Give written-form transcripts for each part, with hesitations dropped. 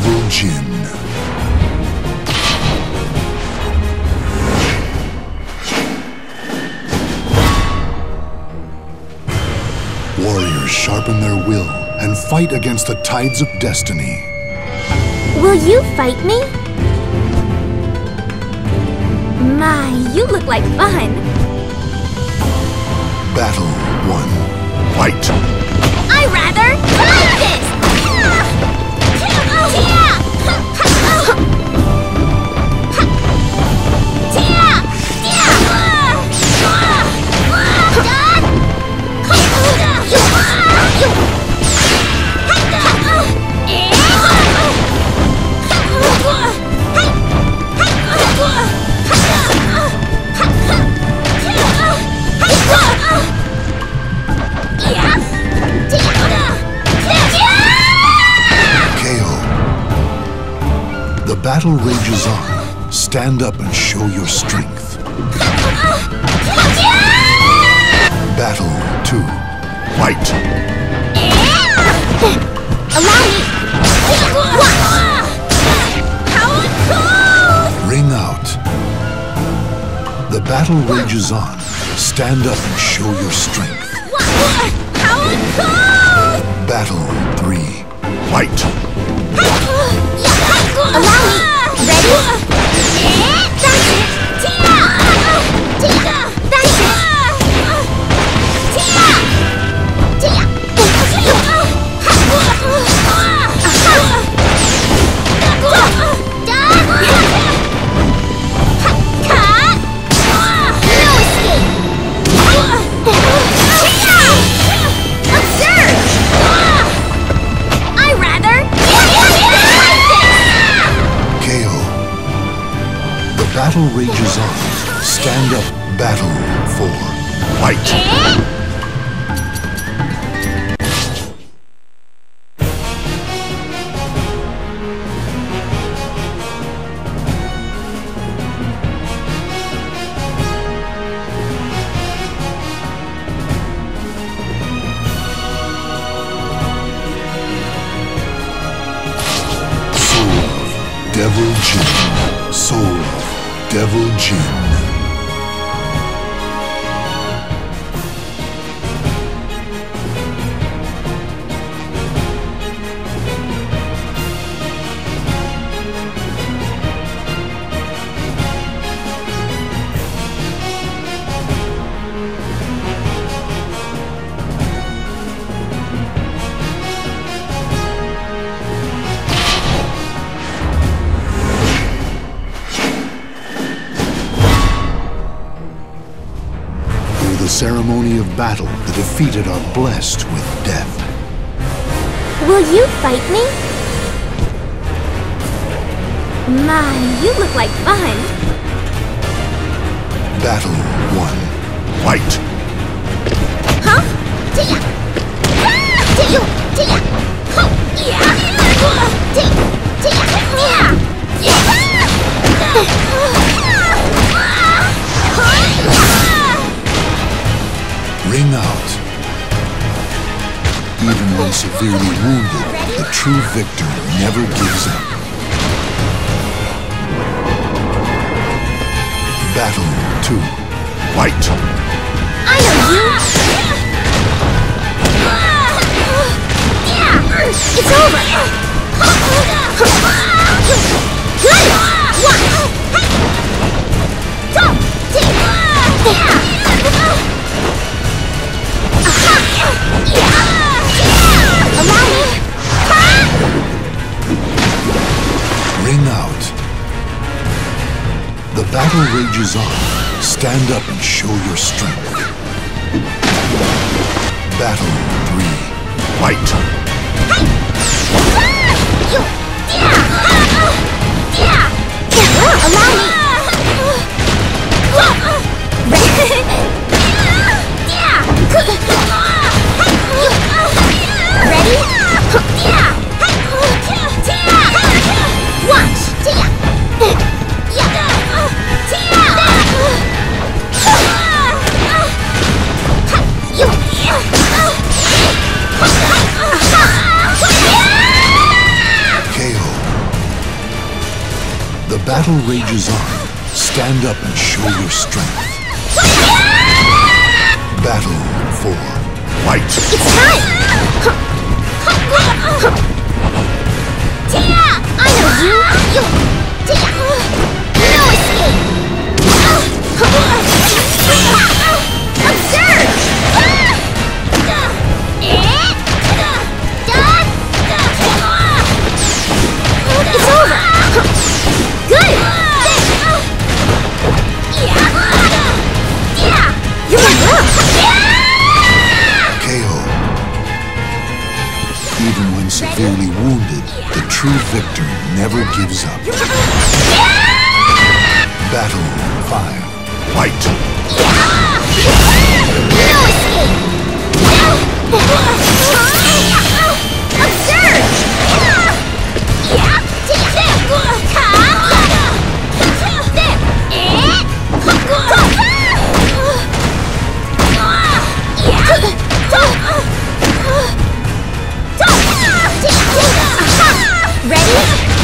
Devil Jin. Warriors sharpen their will and fight against the tides of destiny. Will you fight me? My, you look like fun. Battle 1. Fight! I rather like this! The battle rages on. Stand up and show your strength. Battle 2. Fight! Allow me! Ring out. The battle rages on. Stand up and show your strength. Battle 3. Fight! Allow me! Ready? That's it! That's it! No escape! Observe! I rather KO. The battle rages on. Stand up. Battle 4. Fight! Devil Jin. Soul of Devil Jin. The ceremony of battle, the defeated are blessed with death. Will you fight me? My, you look like fun. Battle 1. Fight! Huh? Ring out. Even when severely wounded, the true victor never gives up. Battle 2. Fight! I know you! It's over! Good! Allow me! Ring out. The battle rages on. Stand up and show your strength. Battle 3. Fight! Allow me! Ready? Watch! battle rages on. Stand up and show your strength. Battle 4. Fight! It's time! Tia! I know you! Tia! No escape! Observe! It's over! Good! You're my love! KO. Even when severely wounded, the true victor never gives up. Battle 5. Fight! No escape! Observe! Ready?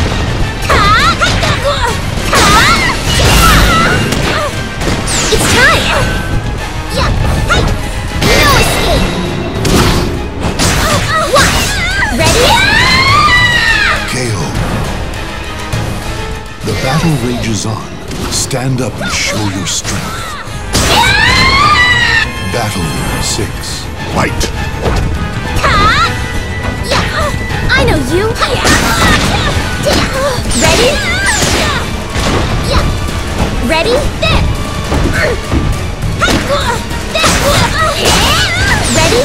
It's time! No escape! Ready? KO. The battle rages on. Stand up and show your strength. Battle 6. Fight! I know you! Ready? Ready? Ready?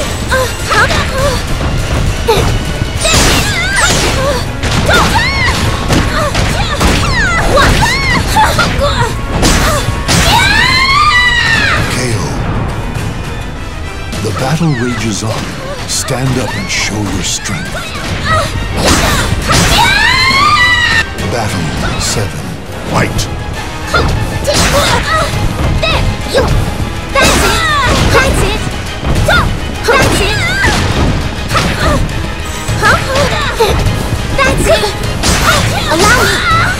KO. The battle rages on. Stand up and show your strength. Battle 7. Fight! That's it! That's it! Huh? That's it! Allow me!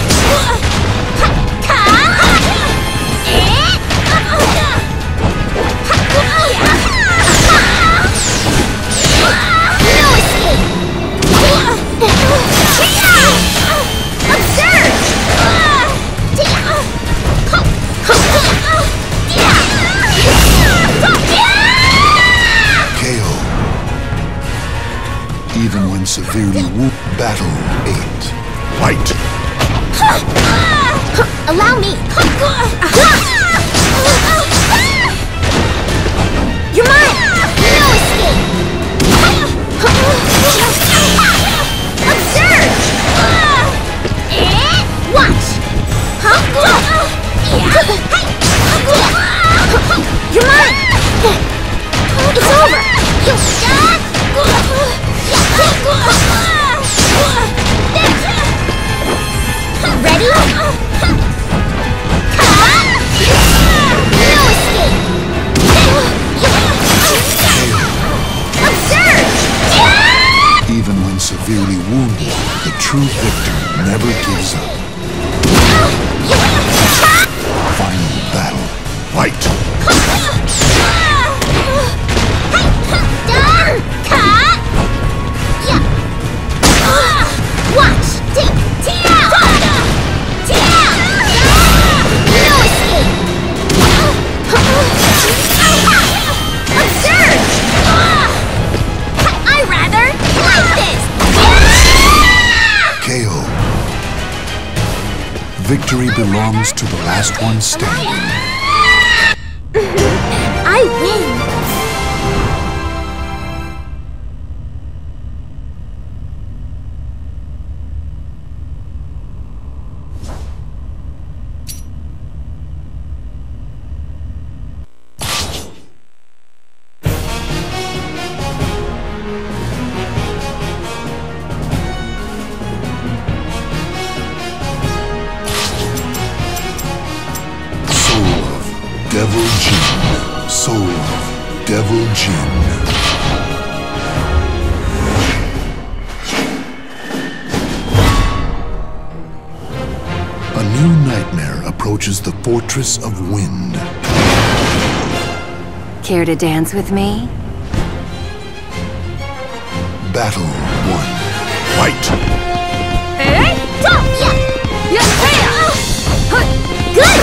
No escape! Observe! KO. Even when severely wounded. Battle 8. Fight! Allow me! You're mine! No escape! Observe! Watch! You're mine! It's over! Ready? No escape! Observe! Even when severely wounded, the true victor never gives up. Final battle. Fight! Watch! Tia! No escape! Observe! I rather like this! KO. Victory belongs to the last one standing. I win! Devil Jin. Soul of Devil Jin. A new approaches the Fortress of Wind. Care to dance with me? Battle 1. Fight! Hey! Stop! Yeah! Yeah! Hey! Good!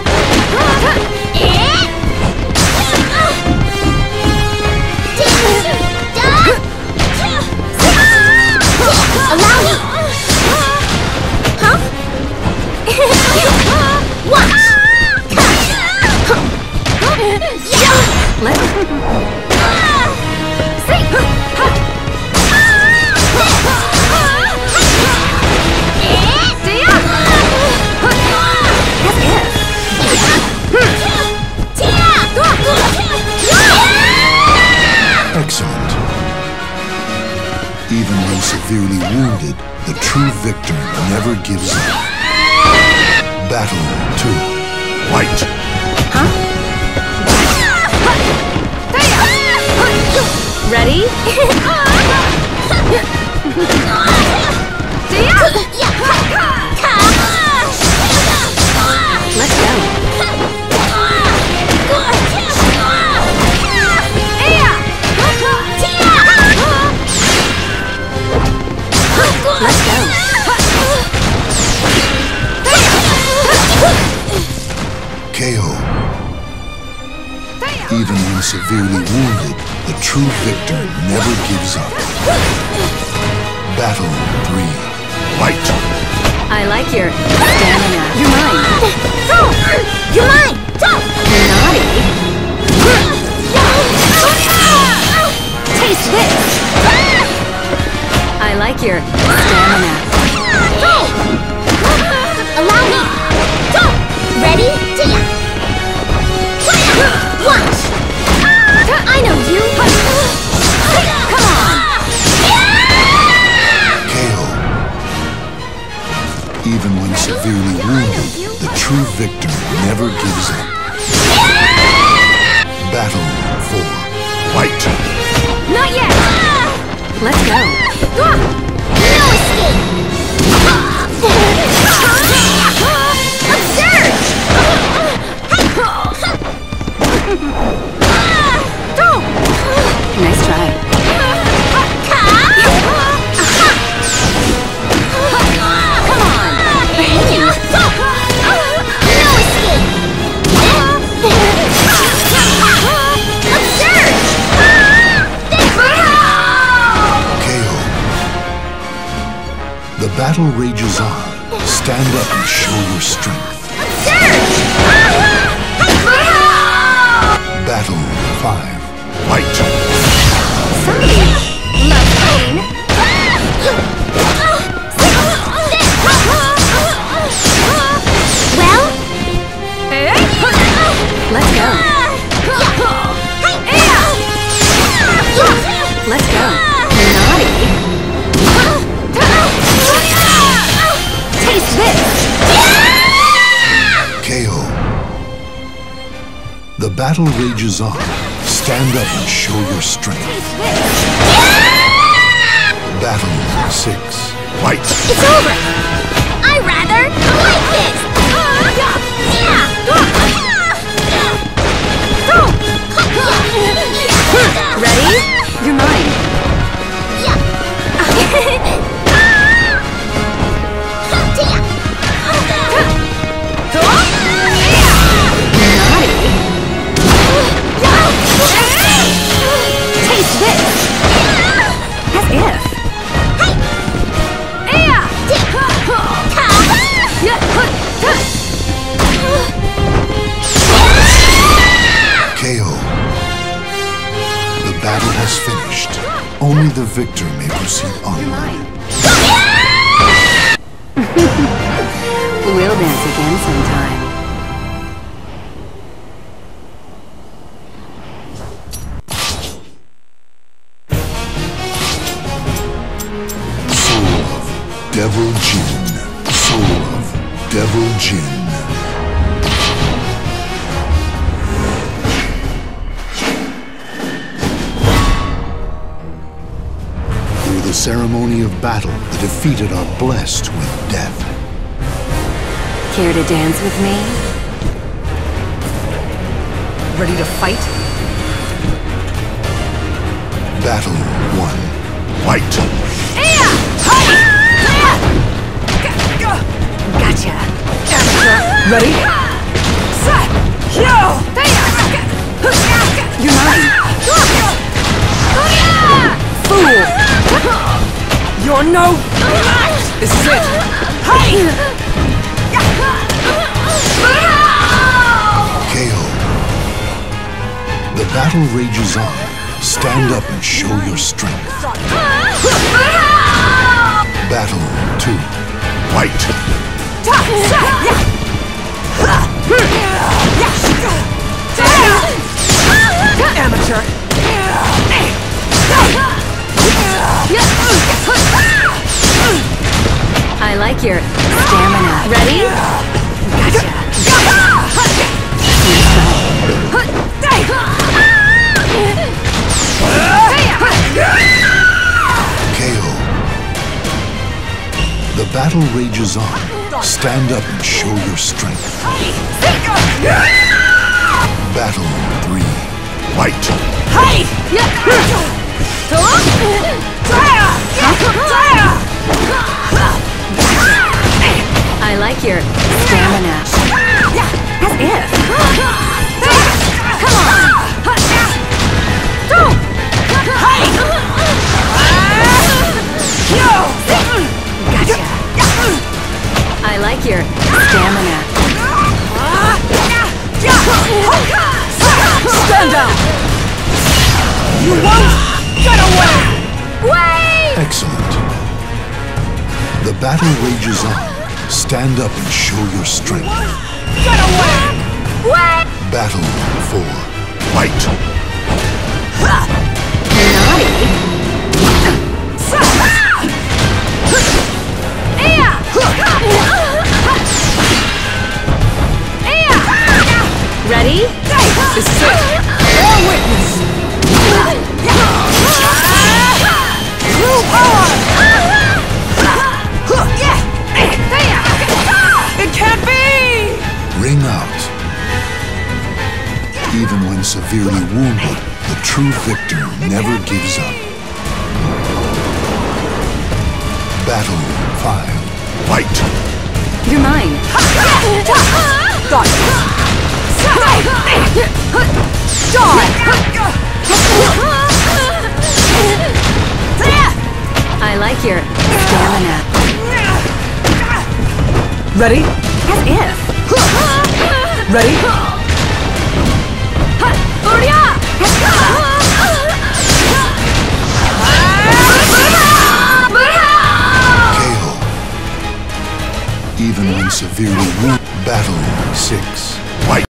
Allow me! Huh? What? Let's... Excellent. Even when severely wounded, the true victor never gives up. Battle 2. Fight! Ready? Let's go. Let's go. KO. Even when severely wounded, the true victor never gives up. Battle 3. Fight! I like your stamina. You're mine. You're mine! Naughty. Taste this. I like your stamina. Allow me! Ready? Watch! I know you! Come on! KO. Even when severely wounded, the true victor never gives up. Battle 4. Fight! Not yet. Let's go. No escape! Absurd! Nice try. Come on! No escape! Absurd! KO. The battle rages on. Stand up and show your strength. Battle 5. Fight! Somebody loves pain. Well? Let's go. Let's go. Naughty. Taste this. KO. The battle rages on. Stand up and show your strength. Battle 6. Fight! It's over! I rather like this! Ready? You're mine. Taste this. As if. KO. The battle has finished. Only the victor may proceed onward. We'll dance again sometime. Soul of Devil Jin. Soul of Devil Jin. Through the ceremony of battle, the defeated are blessed with death. Care to dance with me? Ready to fight? Battle 1. Fight! Gotcha. Ready? You're mine. Fool! You're no... This is it. KO. The battle rages on. Stand up and show your strength. Battle 2. Fight! Amateur. I like your stamina. Ready? KO. The battle rages on. Stand up and show your strength. Battle 3. Fight! I like your stamina. As if. Come on! Gotcha. I like your stamina. Stand down! You won't get away! Wait! Excellent. The battle rages on. Stand up and show your strength. Get away! Wait! Battle 4. Fight! Ready? This is it! Bear witness! Move on! It can't be! Ring out. Even when severely wounded, the true victor never gives up. Battle 5. Fight! You're mine. Got it! I like your stamina. Ready? As if. Ready? KO. Even when severely wounded. Battle 6. Fight!